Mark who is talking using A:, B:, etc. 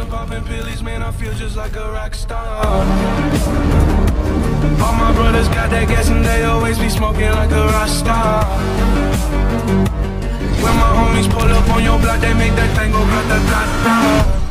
A: popping pills, man, I feel just like a rock star. All my brothers got that gas and they always be smoking like a rock star. When my homies pull up on your block, they make that thing go grata-ta-ta.